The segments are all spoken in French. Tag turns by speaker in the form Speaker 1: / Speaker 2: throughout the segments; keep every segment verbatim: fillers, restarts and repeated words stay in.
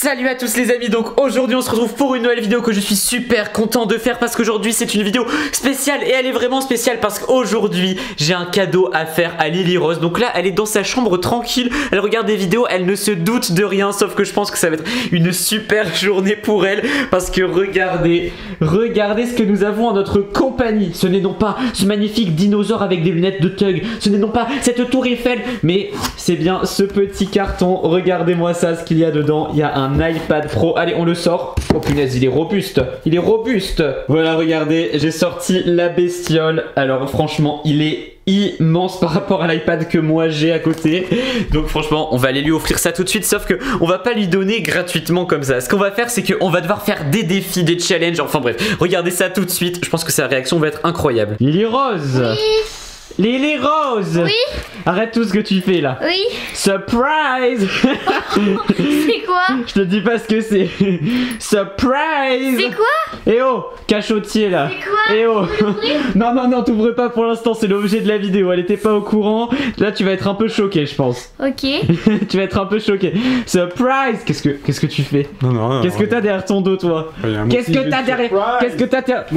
Speaker 1: Salut à tous les amis, donc aujourd'hui on se retrouve pour une nouvelle vidéo que je suis super content de faire parce qu'aujourd'hui c'est une vidéo spéciale et elle est vraiment spéciale parce qu'aujourd'hui j'ai un cadeau à faire à Lily Rose. Donc là elle est dans sa chambre tranquille, elle regarde des vidéos, elle ne se doute de rien, sauf que je pense que ça va être une super journée pour elle parce que regardez, regardez ce que nous avons en notre compagnie. Ce n'est non pas ce magnifique dinosaure avec des lunettes de Tug, ce n'est non pas cette tour Eiffel, mais c'est bien ce petit carton. Regardez-moi ça, ce qu'il y a dedans. Il y a un iPad Pro. Allez, on le sort. Oh punaise, il est robuste. Il est robuste. Voilà, regardez, j'ai sorti la bestiole. Alors franchement, il est immense par rapport à l'iPad que moi j'ai à côté. Donc franchement, on va aller lui offrir ça tout de suite. Sauf que on va pas lui donner gratuitement comme ça. Ce qu'on va faire, c'est qu'on va devoir faire des défis, des challenges. Enfin bref, regardez ça tout de suite. Je pense que sa réaction va être incroyable. Lily Rose.
Speaker 2: Oui.
Speaker 1: Lily Rose.
Speaker 2: Oui.
Speaker 1: Arrête tout ce que tu fais là.
Speaker 2: Oui.
Speaker 1: Surprise.
Speaker 2: C'est quoi?
Speaker 1: Je te dis pas ce que c'est. Surprise.
Speaker 2: C'est quoi?
Speaker 1: Eh oh, cachotier là.
Speaker 2: C'est quoi?
Speaker 1: Eh oh. Non non non, t'ouvres pas pour l'instant, c'est l'objet de la vidéo. Elle était pas au courant. Là tu vas être un peu choqué, je pense.
Speaker 2: Ok.
Speaker 1: Tu vas être un peu choqué. Surprise. Qu'est-ce que qu'est-ce que tu fais?
Speaker 3: Non non. non
Speaker 1: Qu'est-ce que t'as derrière ton dos toi? Qu'est-ce que t'as derrière? Qu'est-ce que t'as derrière?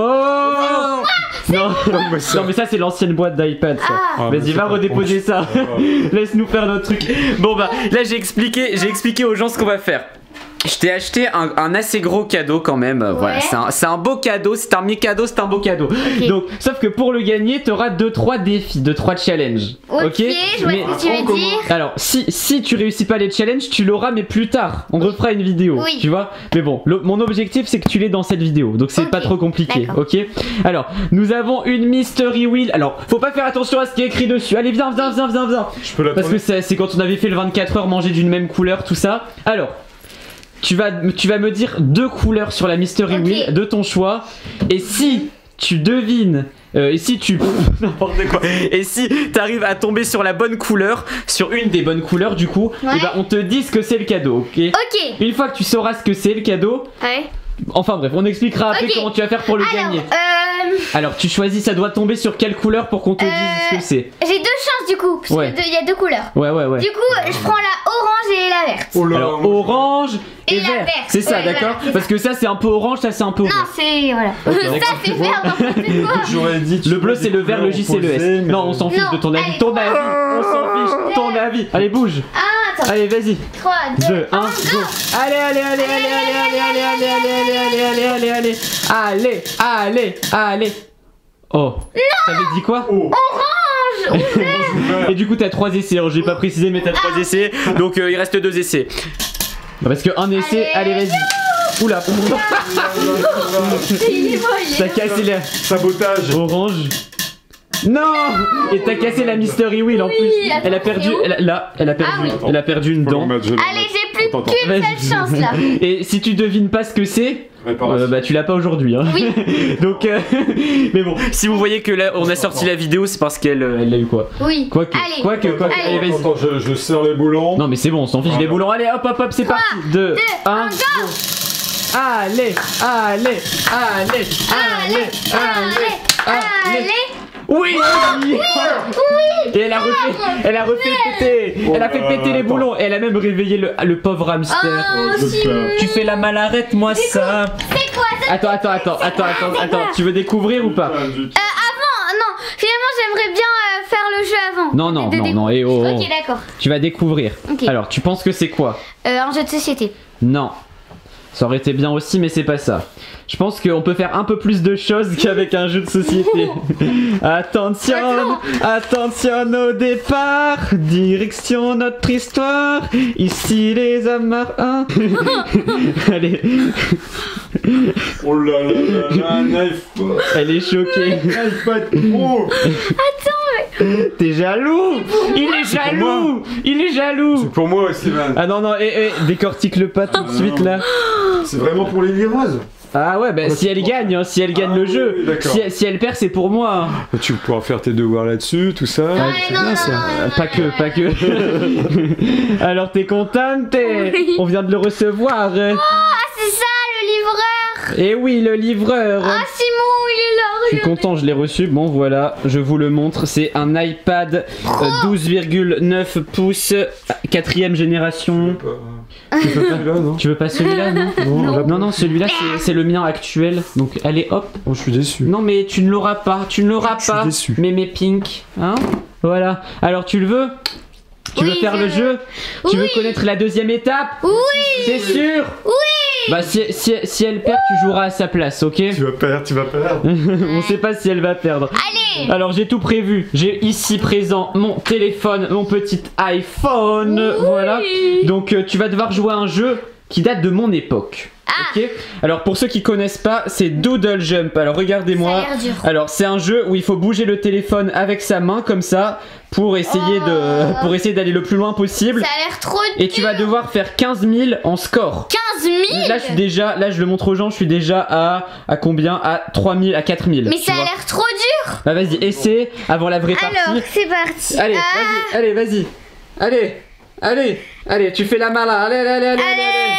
Speaker 1: Oh. Non, non mais ça c'est l'ancienne boîte d'iPad ça.
Speaker 2: Ah.
Speaker 1: Vas-y, va redéposer ça. Laisse-nous faire notre truc. Bon bah là j'ai expliqué, j'ai expliqué aux gens ce qu'on va faire. Je t'ai acheté un, un assez gros cadeau quand même. Ouais. Voilà, c'est un, un beau cadeau, c'est un mi-cadeau, c'est un beau cadeau. Okay. Donc, sauf que pour le gagner, tu auras deux trois défis, deux trois challenges.
Speaker 2: Ok,
Speaker 1: okay,
Speaker 2: je vois
Speaker 1: mais,
Speaker 2: ce que tu veux dire.
Speaker 1: Alors, si, si tu réussis pas les challenges, tu l'auras, mais plus tard. On refera une vidéo. Oui. Tu vois. Mais bon, le, mon objectif, c'est que tu l'aies dans cette vidéo. Donc, c'est okay. Pas trop compliqué. Ok. Alors, nous avons une mystery wheel. Alors, faut pas faire attention à ce qui est écrit dessus. Allez, viens, viens, viens, viens, viens.
Speaker 3: Je peux la
Speaker 1: Parce que c'est quand on avait fait le vingt-quatre heures manger d'une même couleur, tout ça. Alors. Tu vas, tu vas me dire deux couleurs sur la mystery okay. wheel de ton choix. Et si tu devines, euh, et si tu... n'importe quoi. Et si tu arrives à tomber sur la bonne couleur, sur une des bonnes couleurs du coup, ouais. Et bah on te dit ce que c'est le cadeau, ok? Ok. Une fois que tu sauras ce que c'est le cadeau... Ouais. Enfin bref, on expliquera après okay. Comment tu vas faire pour le Alors, gagner. Euh... Alors tu choisis, ça doit tomber sur quelle couleur pour qu'on te euh... dise ce que c'est? J'ai deux chances du coup, parce ouais.
Speaker 2: qu'il y a deux couleurs.
Speaker 1: Ouais ouais ouais.
Speaker 2: Du coup, je prends la orange et la verte.
Speaker 1: Oh là, alors orange et, et vert. C'est ça, ouais, d'accord voilà, parce que ça c'est un peu orange, ça c'est un peu...
Speaker 2: Non, c'est... voilà. Okay, ça c'est vert, n'importe quoi.
Speaker 3: J'aurais dit...
Speaker 1: Le bleu c'est le vert, le J c'est le S. Mais... Non, on s'en fiche de ton avis. Allez, ton avis, on s'en fiche, ton avis. Allez, bouge.
Speaker 2: Ah, attends.
Speaker 1: Allez, vas-y.
Speaker 2: trois, deux, un,
Speaker 1: go. Allez, allez, allez, allez, allez, allez, allez, allez, allez, allez, allez, allez, allez, allez, allez. Oh. Non. T'avais dit quoi?
Speaker 2: Orange.
Speaker 1: Et du coup t'as trois essais, j'ai pas précisé mais t'as trois essais. Donc euh, il reste deux essais. Parce que un essai, allez, allez vas-y. Oula. T'as cassé la...
Speaker 3: Sabotage.
Speaker 1: Orange. Non. Et t'as cassé la mystery wheel en oui, plus. Elle a perdu, elle a, là, elle a perdu, ah, oui. Elle a perdu une dent.
Speaker 2: Allez, j'ai plus qu'une seule chance là.
Speaker 1: Et si tu devines pas ce que c'est, euh, bah tu l'as pas aujourd'hui. Hein. Oui. Donc, euh, mais bon, si vous voyez que là on a sorti la vidéo, c'est parce qu'elle elle l'a eu quoi.
Speaker 2: Oui.
Speaker 1: Quoique, quoique, quoique. Allez, vas-y.
Speaker 3: Attends, je, je serre les boulons.
Speaker 1: Non mais c'est bon, on s'en fiche des boulons. Allez, hop, hop, hop, c'est parti. deux, un, go. Allez, allez, allez, allez, allez, allez. Oui, oui, oui. Et elle a refait, elle a refait péter, elle a fait péter les boulons. Et elle a même réveillé le, le pauvre hamster.
Speaker 2: Oh, si.
Speaker 1: Tu fais la mal, arrête-moi ça.
Speaker 2: C'est quoi ça?
Speaker 1: Attends, attends, attends, attends, attends, attends. Tu veux découvrir ou pas?
Speaker 2: Euh, avant, non. Finalement, j'aimerais bien euh, faire le jeu avant.
Speaker 1: Non, non, non, non. Et oh.
Speaker 2: Ok, d'accord.
Speaker 1: Tu vas découvrir.
Speaker 2: Okay.
Speaker 1: Alors, tu penses que c'est quoi?
Speaker 2: euh, Un jeu de société.
Speaker 1: Non. Ça aurait été bien aussi, mais c'est pas ça. Je pense qu'on peut faire un peu plus de choses qu'avec un jeu de société. Attention, attention au départ, direction notre histoire. Ici les amarins. Allez.
Speaker 3: Oh là là là là, knife.
Speaker 1: Elle est choquée.
Speaker 2: Attends, mais...
Speaker 1: T'es jaloux. Il est jaloux. Il est jaloux.
Speaker 3: C'est pour moi aussi, man.
Speaker 1: Ah non, non, et, et décortique le pas tout de suite là.
Speaker 3: C'est vraiment pour les Rose.
Speaker 1: Ah ouais, bah oh, si elle gagne, hein, si elle gagne ah, le jeu, oui, si, si elle perd c'est pour moi.
Speaker 3: Hein. Tu pourras faire tes devoirs là-dessus, tout ça.
Speaker 2: Ah,
Speaker 3: c'est
Speaker 2: non,
Speaker 3: bien
Speaker 2: non,
Speaker 3: ça.
Speaker 2: Non, non,
Speaker 1: pas que, pas que. Alors t'es contente? Oui. On vient de le recevoir.
Speaker 2: Oh, ah c'est ça le livreur.
Speaker 1: Eh oui, le livreur.
Speaker 2: Ah Simon, il est là.
Speaker 1: Je suis content, je l'ai reçu. Bon voilà, je vous le montre. C'est un iPad euh, douze virgule neuf pouces, quatrième génération.
Speaker 3: Tu peux pas celui-là, non?
Speaker 1: Tu veux pas celui-là, non?
Speaker 3: Non.
Speaker 1: Non, non, celui-là, c'est- c'est le mien actuel. Donc, allez, hop.
Speaker 3: Oh, je suis déçu.
Speaker 1: Non, mais tu ne l'auras pas. Tu ne l'auras
Speaker 3: Je suis
Speaker 1: pas.
Speaker 3: déçu.
Speaker 1: Mémé Pink. Hein? Voilà. Alors, tu le veux? Tu
Speaker 2: Oui,
Speaker 1: veux faire
Speaker 2: je
Speaker 1: le
Speaker 2: veux.
Speaker 1: jeu? Tu veux
Speaker 2: Oui.
Speaker 1: connaître la deuxième étape?
Speaker 2: Oui.
Speaker 1: C'est sûr?
Speaker 2: Oui.
Speaker 1: Bah, si, si, si elle perd, tu joueras à sa place, ok?
Speaker 3: Tu vas perdre, tu vas perdre.
Speaker 1: On sait pas si elle va perdre.
Speaker 2: Allez.
Speaker 1: Alors j'ai tout prévu, j'ai ici présent mon téléphone, mon petit iPhone,
Speaker 2: Oui.
Speaker 1: voilà. Donc euh, tu vas devoir jouer à un jeu qui date de mon époque.
Speaker 2: Ah.
Speaker 1: Ok. Alors pour ceux qui connaissent pas, c'est Doodle Jump. Alors regardez-moi.
Speaker 2: Ça a l'air dur.
Speaker 1: Alors c'est un jeu où il faut bouger le téléphone avec sa main comme ça pour essayer
Speaker 2: Oh.
Speaker 1: de pour essayer d'aller le plus loin possible.
Speaker 2: Ça a l'air trop dur.
Speaker 1: Et tu vas devoir faire quinze mille en score.
Speaker 2: quinze mille.
Speaker 1: Là je suis déjà, là je le montre aux gens, je suis déjà à à combien? À trois mille, à quatre mille.
Speaker 2: Mais
Speaker 1: tu
Speaker 2: ça a
Speaker 1: vois.
Speaker 2: l'air trop dur.
Speaker 1: Bah vas-y, essaie avant la vraie partie.
Speaker 2: Alors, c'est parti.
Speaker 1: Allez,
Speaker 2: Ah.
Speaker 1: vas-y, allez, vas-y. Allez, allez, allez, tu fais la malin. Allez, allez, allez, allez, allez.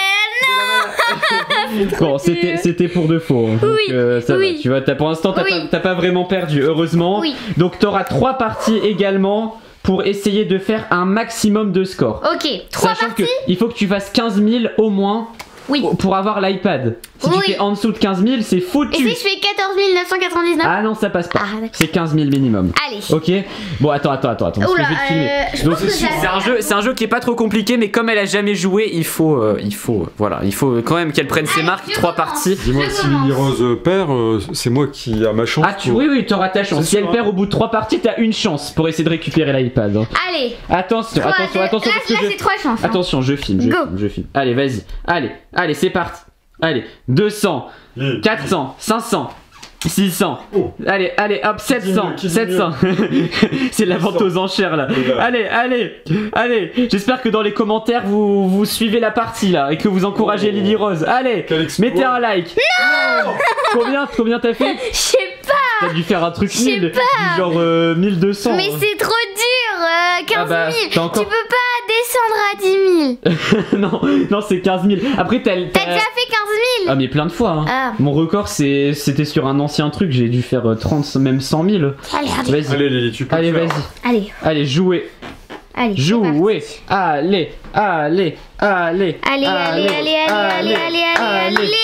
Speaker 2: Allez,
Speaker 1: Bon, c'était c'était pour de faux. hein. Donc,
Speaker 2: Oui,
Speaker 1: euh, ça
Speaker 2: oui.
Speaker 1: va. Tu vois, t'as- pour l'instant, t'as
Speaker 2: Oui.
Speaker 1: pas, t'as pas vraiment perdu, heureusement.
Speaker 2: Oui.
Speaker 1: Donc, t'auras trois parties également pour essayer de faire un maximum de score.
Speaker 2: Ok, trois
Speaker 1: Sachant
Speaker 2: parties.
Speaker 1: que il faut que tu fasses quinze mille au moins
Speaker 2: Oui.
Speaker 1: pour avoir l'iPad. Si
Speaker 2: Oui.
Speaker 1: tu fais en dessous de quinze mille, c'est
Speaker 2: Et
Speaker 1: foutu.
Speaker 2: si je fais quatorze mille neuf cent quatre-vingt-dix-neuf?
Speaker 1: Ah non, ça passe pas.
Speaker 2: Ah, d'accord.
Speaker 1: C'est quinze mille minimum.
Speaker 2: Allez.
Speaker 1: Ok. Bon, attends, attends, attends, attends. parce que
Speaker 2: Oula,
Speaker 1: je vais te filmer.
Speaker 2: euh, je
Speaker 1: Donc,
Speaker 2: pense que
Speaker 1: c'est-
Speaker 2: ça-
Speaker 1: c'est un jeu, c'est un jeu qui est pas trop compliqué, mais comme elle a jamais joué, il faut, euh, il faut, voilà, il faut quand même qu'elle prenne ses
Speaker 2: Allez,
Speaker 1: marques.
Speaker 2: je
Speaker 1: Trois
Speaker 2: commence.
Speaker 1: parties.
Speaker 3: Dis-moi,
Speaker 2: Je
Speaker 3: si
Speaker 2: commence.
Speaker 3: Lily Rose perd, euh, c'est moi qui a ma chance.
Speaker 1: Ah, tu,
Speaker 3: pour-
Speaker 1: oui, oui, t'auras ta chance.
Speaker 3: C'est
Speaker 1: Si
Speaker 3: sûr,
Speaker 1: elle
Speaker 3: hein.
Speaker 1: perd au bout de trois parties, t'as une chance pour essayer de récupérer l'iPad. hein.
Speaker 2: Allez.
Speaker 1: Attention,
Speaker 2: Trois,
Speaker 1: attention,
Speaker 2: deux-
Speaker 1: attention.
Speaker 2: Là,
Speaker 1: parce que
Speaker 2: là
Speaker 1: je-
Speaker 2: c'est trois chances. hein.
Speaker 1: Attention, je filme, je
Speaker 2: Go.
Speaker 1: filme, je filme. Allez, vas-y. Allez, allez, c'est parti. Allez, deux cents,
Speaker 3: Lily.
Speaker 1: quatre cents, cinq cents. six cents.
Speaker 3: Oh.
Speaker 1: Allez, allez, hop, sept cents,
Speaker 3: Qui dit mieux, qui dit
Speaker 1: sept cents. C'est la vente aux enchères là.
Speaker 3: Oula.
Speaker 1: Allez, allez, allez. J'espère que dans les commentaires vous, vous suivez la partie là et que vous encouragez
Speaker 3: Oh.
Speaker 1: Lily Rose. Allez,
Speaker 3: Quel exploit.
Speaker 1: mettez un like. Non. Combien, combien t'as fait?
Speaker 2: Je sais pas.
Speaker 1: T'as dû faire un truc
Speaker 2: Je sais
Speaker 1: nul,
Speaker 2: pas.
Speaker 1: du genre euh, mille deux cents.
Speaker 2: Mais c'est trop dur. euh, quinze
Speaker 1: Ah bah,
Speaker 2: mille.
Speaker 1: t'as encore-
Speaker 2: Tu peux pas descendre à dix mille.
Speaker 1: non, non, c'est quinze mille. Après t'as,
Speaker 2: T'as
Speaker 1: t'as-
Speaker 2: déjà fait quinze mille.
Speaker 1: Ah mais plein de fois. Hein.
Speaker 2: Ah.
Speaker 1: Mon record c'est, c'était sur un ancien truc. J'ai dû faire euh, trente, même cent mille.
Speaker 2: Ça a l'air dur.
Speaker 1: Vas-y.
Speaker 3: Allez, Lily, tu peux
Speaker 1: Allez,
Speaker 3: le faire.
Speaker 1: vas-y.
Speaker 2: Allez,
Speaker 1: Allez, jouez.
Speaker 2: allez. c'est
Speaker 1: Jouez. Allez, allez, allez.
Speaker 2: Allez, allez, allez, allez, allez, allez, allez, allez.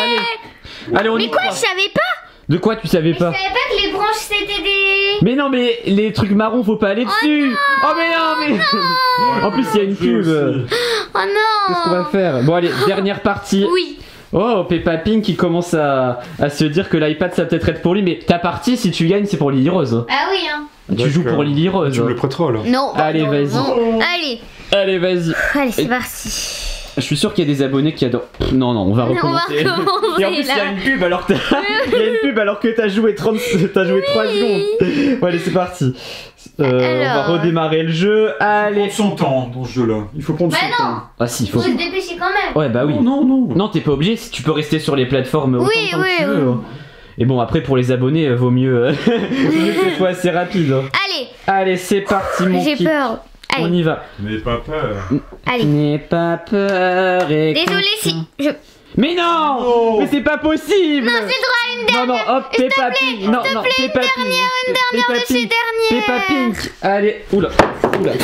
Speaker 1: Allez, allez, on y
Speaker 2: Mais quoi,
Speaker 1: croit.
Speaker 2: je savais pas.
Speaker 1: De quoi tu savais
Speaker 2: Je
Speaker 1: pas?
Speaker 2: savais pas que les branches c'était des.
Speaker 1: Mais non, mais les trucs marrons, faut pas aller dessus. Oh, mais non, mais. En plus, il y a une
Speaker 3: Jeu
Speaker 1: pub.
Speaker 3: aussi.
Speaker 2: Oh non.
Speaker 1: Qu'est-ce qu'on va faire? Bon, allez, dernière partie.
Speaker 2: Oui.
Speaker 1: Oh, Peppa Pink qui commence à, à se dire que l'iPad ça va peut-être être pour lui, mais ta partie, si tu gagnes, c'est pour Lily Rose.
Speaker 2: Ah oui, hein.
Speaker 1: Tu joues
Speaker 3: D'accord.
Speaker 1: pour Lily Rose.
Speaker 3: Tu me le prêteras là.
Speaker 2: Non.
Speaker 1: Allez,
Speaker 2: non,
Speaker 1: vas-y.
Speaker 2: non. Allez.
Speaker 1: Allez, vas-y.
Speaker 2: Allez, c'est
Speaker 1: Et-
Speaker 2: parti.
Speaker 1: Je suis sûr qu'il y a des abonnés qui adorent. Pff, Non, non, on va
Speaker 2: On va
Speaker 1: recommencer.
Speaker 2: recommencer,
Speaker 1: Et en plus, il y a
Speaker 2: là.
Speaker 1: une pub alors que t'as il y a une pub alors que t'as joué trente, t'as joué trois secondes. Bon, allez, c'est parti. Euh, on va
Speaker 2: Alors.
Speaker 1: redémarrer le jeu. Allez.
Speaker 3: Prendre son temps dans ce jeu-là. Il faut prendre
Speaker 2: Bah
Speaker 3: son
Speaker 2: non.
Speaker 3: temps.
Speaker 1: Ah si, faut.
Speaker 2: Faut se dépêcher quand même.
Speaker 1: Ouais, bah oui.
Speaker 3: Non, non, non.
Speaker 1: Non, t'es pas obligé. Si tu peux rester sur les plateformes autant
Speaker 2: Oui,
Speaker 1: de temps que
Speaker 2: oui,
Speaker 1: tu
Speaker 2: oui.
Speaker 1: veux. hein. Et bon, après pour les abonnés, euh, vaut mieux, euh, vaut mieux que ce soit assez rapide. hein.
Speaker 2: Allez,
Speaker 1: Allez, c'est parti, mon
Speaker 2: j'ai
Speaker 1: kit.
Speaker 2: peur.
Speaker 1: On
Speaker 2: Allez,
Speaker 1: y va.
Speaker 3: N'aie pas peur.
Speaker 2: allez.
Speaker 1: N'aie pas peur. Et
Speaker 2: Désolé si je.
Speaker 1: Mais non,
Speaker 3: Oh.
Speaker 1: mais c'est pas possible.
Speaker 2: Non, j'ai le droit à une
Speaker 1: Non,
Speaker 2: dernière.
Speaker 1: non, hop,
Speaker 2: S'il te
Speaker 1: Peppa
Speaker 2: plaît,
Speaker 1: Pig.
Speaker 2: s'il
Speaker 1: Non,
Speaker 2: te
Speaker 1: non,
Speaker 2: plaît, une
Speaker 1: Peppa Pig.
Speaker 2: dernière, une dernière
Speaker 1: Peppa
Speaker 2: de chez
Speaker 1: Pig.
Speaker 2: dernière.
Speaker 1: Peppa Pink. Allez, oula, oula.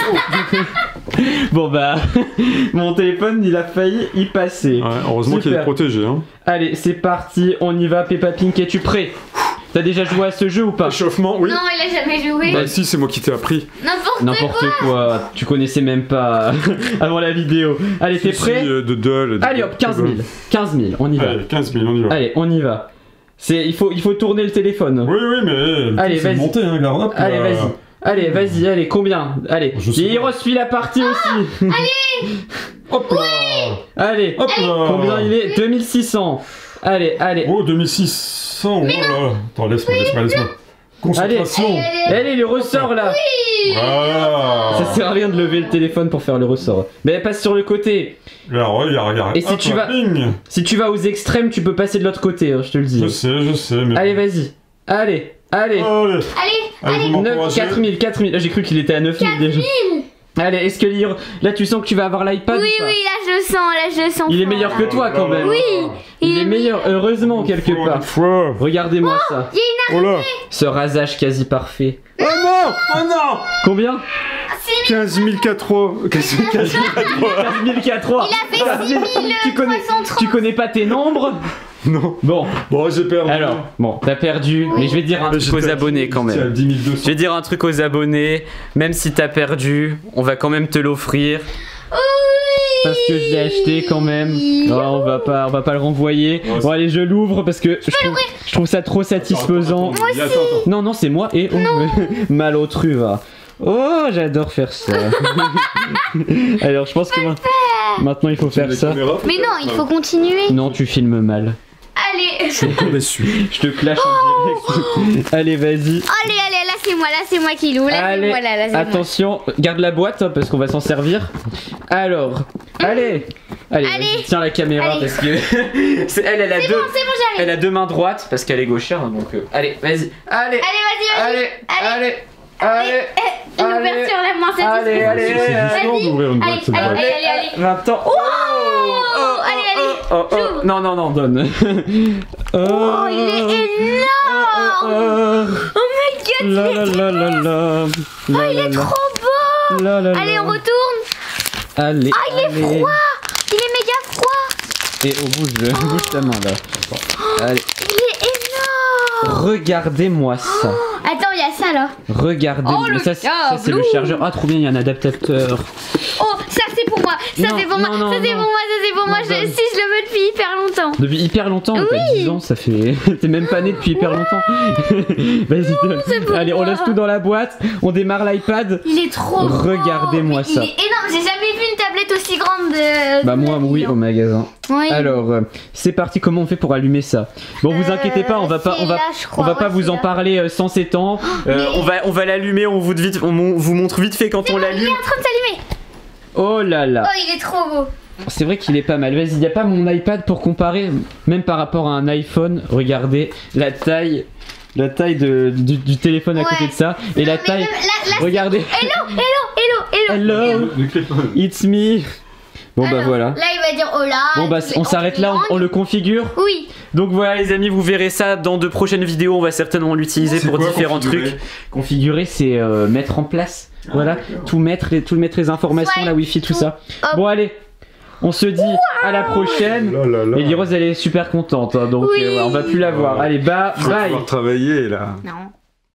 Speaker 1: Bon bah, mon téléphone il a failli y passer.
Speaker 3: Ouais, heureusement qu'il est
Speaker 1: Super.
Speaker 3: protégé. Hein.
Speaker 1: Allez, c'est parti, on y va. Peppa Pink, es-tu prêt? T'as déjà joué à ce jeu ou pas?
Speaker 3: Échauffement, oui.
Speaker 2: Non, il a jamais joué.
Speaker 3: Bah si, c'est moi qui t'ai appris.
Speaker 2: N'importe
Speaker 1: N'importe quoi. Tu connaissais même pas avant la vidéo. Allez, t'es
Speaker 3: Si,
Speaker 1: prêt?
Speaker 3: euh, de Doll. de-
Speaker 1: Allez hop, quinze mille. quinze mille, on y va.
Speaker 3: Allez, quinze mille, on y va.
Speaker 1: Allez, on y va. C'est, il faut, il faut tourner le téléphone.
Speaker 3: Oui, oui, mais.
Speaker 1: Allez,
Speaker 3: c'est
Speaker 1: vas-y.
Speaker 3: monté, hein, garde hop,
Speaker 1: Allez,
Speaker 3: là.
Speaker 1: vas-y. Allez, vas-y, allez, combien? Allez,
Speaker 3: Je sais
Speaker 1: Lily
Speaker 3: pas.
Speaker 1: Rose suit la partie aussi.
Speaker 3: Hop là.
Speaker 1: Allez,
Speaker 3: Hop là.
Speaker 1: combien il est? deux mille six cents. Allez, allez.
Speaker 3: Oh, deux mille six cents. Oh là. Attends, laisse-moi, laisse-moi, laisse-moi. Concentration.
Speaker 1: Allez, le ressort là.
Speaker 3: Voilà.
Speaker 1: Ça sert à rien de lever le téléphone pour faire le ressort. Mais elle passe sur le côté.
Speaker 3: Là, regarde, regarde.
Speaker 1: Et si
Speaker 3: Hop
Speaker 1: tu
Speaker 3: là,
Speaker 1: vas-
Speaker 3: bing.
Speaker 1: Si tu vas aux extrêmes, tu peux passer de l'autre côté, hein, je te le dis.
Speaker 3: Je sais, je sais, mais.
Speaker 1: Allez, vas-y. Allez, allez.
Speaker 3: Allez.
Speaker 2: Allez,
Speaker 3: Allez, vous
Speaker 1: neuf,
Speaker 3: m'encouragez.
Speaker 1: quatre mille, quatre mille. J'ai cru qu'il était à neuf mille déjà. Allez, est-ce que Lily... là tu sens que tu vas avoir l'iPad
Speaker 2: oui,
Speaker 1: ou pas?
Speaker 2: oui, là je sens, là je sens.
Speaker 1: Il est
Speaker 2: fort,
Speaker 1: meilleur
Speaker 2: là.
Speaker 1: que toi quand même.
Speaker 2: Oui,
Speaker 1: Il est meilleur, heureusement, quelque
Speaker 3: Une
Speaker 1: part.
Speaker 3: fois.
Speaker 1: Regardez-moi ça.
Speaker 3: Oh là.
Speaker 1: Ce rasage quasi parfait.
Speaker 3: Oh non. Oh non.
Speaker 1: Combien?
Speaker 3: quinze mille quatre-trois. quinze mille quatre-trois.
Speaker 4: quinze mille quatre-trois.
Speaker 2: Il a fait six mille
Speaker 4: tu connais,
Speaker 2: trois cent trente.
Speaker 4: tu connais pas tes nombres?
Speaker 3: Non.
Speaker 4: Bon.
Speaker 3: Bon, j'ai perdu.
Speaker 4: Alors, bon, t'as perdu,
Speaker 2: Oui.
Speaker 4: mais je vais te dire un
Speaker 1: truc
Speaker 3: J'ai
Speaker 1: aux
Speaker 3: perdu,
Speaker 1: abonnés quand
Speaker 3: j'étais
Speaker 1: même.
Speaker 3: à dix mille deux cents.
Speaker 1: Je vais dire un truc aux abonnés, même si t'as perdu, on va quand même te l'offrir.
Speaker 4: parce que je l'ai acheté quand même. Oh, on va pas, on va pas le renvoyer.
Speaker 3: Ouais,
Speaker 4: Bon allez, je l'ouvre parce que je trouve, je trouve ça trop satisfaisant.
Speaker 3: Attends, attends, attends, attends.
Speaker 4: Non non, c'est moi et oh, malotru va. Oh, j'adore faire ça. Alors je pense que ma- maintenant il faut faire
Speaker 3: La
Speaker 4: ça.
Speaker 3: caméra,
Speaker 2: Mais non, il faut continuer.
Speaker 4: Non, tu filmes mal.
Speaker 2: Allez.
Speaker 3: Je suis encore déçu.
Speaker 4: Je te clash en direct. Allez, vas-y.
Speaker 2: Allez, allez, là c'est moi, là c'est moi qui loue. Là c'est
Speaker 4: Allez,
Speaker 2: moi, là, là c'est moi.
Speaker 4: attention, garde la boîte hein, parce qu'on va s'en servir. Alors, allez, allez,
Speaker 2: Allez.
Speaker 4: vas-y, tiens la caméra
Speaker 2: Allez.
Speaker 4: parce que
Speaker 1: C'est- elle, elle a
Speaker 2: C'est
Speaker 1: deux,
Speaker 2: bon, c'est bon, j'arrive.
Speaker 1: elle a deux mains droites parce qu'elle est gauchère, hein, donc euh, allez, vas-y. Allez,
Speaker 2: Allez, vas-y, vas-y.
Speaker 1: allez, allez, allez,
Speaker 2: Eh, Une ouverture la main
Speaker 1: allez, allez,
Speaker 3: C'est c'est
Speaker 1: allez.
Speaker 3: du sport d'ouvrir une boîte,
Speaker 2: Allez,
Speaker 3: cette
Speaker 2: allez,
Speaker 3: boîte.
Speaker 2: allez, allez.
Speaker 1: Maintenant. Oh, oh,
Speaker 2: allez, allez.
Speaker 1: Oh, oh, oh. Non, non, non, donne.
Speaker 2: Oh, il est énorme.
Speaker 4: Oh,
Speaker 2: Oh my god,
Speaker 4: la
Speaker 2: il
Speaker 4: la
Speaker 2: est
Speaker 4: la la la.
Speaker 2: Oh, il est trop beau.
Speaker 4: La la la.
Speaker 2: Allez, on retourne.
Speaker 4: Allez,
Speaker 2: Ah, il est
Speaker 4: allez.
Speaker 2: froid. Il est méga froid.
Speaker 4: Et on bouge, bouge ta main là. Bon, allez,
Speaker 2: Il est énorme.
Speaker 4: regardez-moi ça.
Speaker 2: Attends, il y a ça là.
Speaker 4: Regardez,
Speaker 2: Oh, le
Speaker 4: ça, c'est- ça c'est le
Speaker 2: câble.
Speaker 4: chargeur. Ah, trop bien, il y a un adaptateur.
Speaker 2: Oh, ça c'est pour moi. Ça
Speaker 4: Non,
Speaker 2: c'est pour moi.
Speaker 4: non, non,
Speaker 2: Ça c'est
Speaker 4: non.
Speaker 2: pour moi. Ça c'est pour moi.
Speaker 4: Non,
Speaker 2: Je-
Speaker 4: donne.
Speaker 2: Si je le veux depuis hyper longtemps.
Speaker 4: Depuis hyper longtemps,
Speaker 2: Oui.
Speaker 4: t'as dix ans, ça fait. T'es même pas né depuis hyper longtemps. Vas-y, donne.
Speaker 2: c'est pour
Speaker 4: Allez, on
Speaker 2: moi.
Speaker 4: laisse tout dans la boîte, on démarre l'iPad.
Speaker 2: Il est trop beau.
Speaker 4: Regardez-moi
Speaker 2: Mais
Speaker 4: ça.
Speaker 2: Il est énorme. J'ai jamais vu une tablette aussi grande de.
Speaker 4: Bah,
Speaker 2: de
Speaker 4: moi,
Speaker 2: ma vie,
Speaker 4: oui,
Speaker 2: hein.
Speaker 4: au magasin.
Speaker 2: Oui.
Speaker 4: Alors, euh, c'est parti, comment on fait pour allumer ça? Bon, vous
Speaker 2: Euh,
Speaker 4: inquiétez pas, on va pas,
Speaker 2: c'est
Speaker 4: on va,
Speaker 2: là, je
Speaker 4: on
Speaker 2: crois.
Speaker 4: va pas
Speaker 2: Ouais,
Speaker 4: vous
Speaker 2: c'est
Speaker 4: en
Speaker 2: là.
Speaker 4: parler euh, sans s'étendre.
Speaker 1: Euh, on va, on va l'allumer, on vous vite, on mon- vous montre vite fait quand on
Speaker 2: Il est
Speaker 1: l'allume.
Speaker 2: en train de s'allumer.
Speaker 4: Oh là là.
Speaker 2: Oh, il est trop beau.
Speaker 4: C'est vrai qu'il est pas mal. Vas-y, y a pas mon iPad pour comparer, même par rapport à un iPhone. Regardez la taille, la taille de, du, du téléphone à
Speaker 2: Ouais.
Speaker 4: côté de ça, et la
Speaker 2: Non, mais
Speaker 4: taille.
Speaker 2: même là- là,
Speaker 4: Regardez.
Speaker 2: Hello, hello, hello, hello.
Speaker 4: Hello,
Speaker 3: Ne clique pas.
Speaker 4: it's me. Bon bah
Speaker 2: Alors,
Speaker 4: voilà.
Speaker 2: Là, il va dire oh là.
Speaker 4: Bon bah
Speaker 2: il
Speaker 4: on
Speaker 2: fait
Speaker 4: s'arrête là, on, on le configure.
Speaker 2: Oui.
Speaker 1: Donc voilà les amis, vous verrez ça dans de prochaines vidéos, on va certainement l'utiliser
Speaker 3: C'est
Speaker 1: pour
Speaker 3: quoi,
Speaker 1: différents
Speaker 3: configurer
Speaker 1: trucs.
Speaker 4: Configurer, c'est euh, mettre en place. Voilà,
Speaker 3: d'accord.
Speaker 4: tout mettre, les, tout mettre les informations,
Speaker 2: Ouais,
Speaker 4: la wifi, tout
Speaker 2: tout.
Speaker 4: ça.
Speaker 2: Hop.
Speaker 4: Bon allez, on se dit à la prochaine.
Speaker 3: Là, là, là.
Speaker 4: Et Lirose elle est super contente, hein, donc
Speaker 2: Oui.
Speaker 4: euh, ouais, on va plus la voir.
Speaker 3: Ouais.
Speaker 4: Allez, bah,
Speaker 3: Faut
Speaker 4: bye.
Speaker 3: pouvoir travailler là.
Speaker 2: Non.